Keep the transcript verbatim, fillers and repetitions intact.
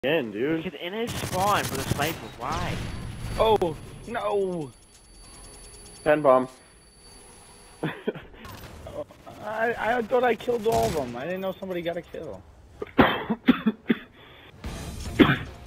again, dude. He's in his spawn with a sniper. Why? Oh, no! Pen bomb. I, I thought I killed all of them. I didn't know somebody got a kill.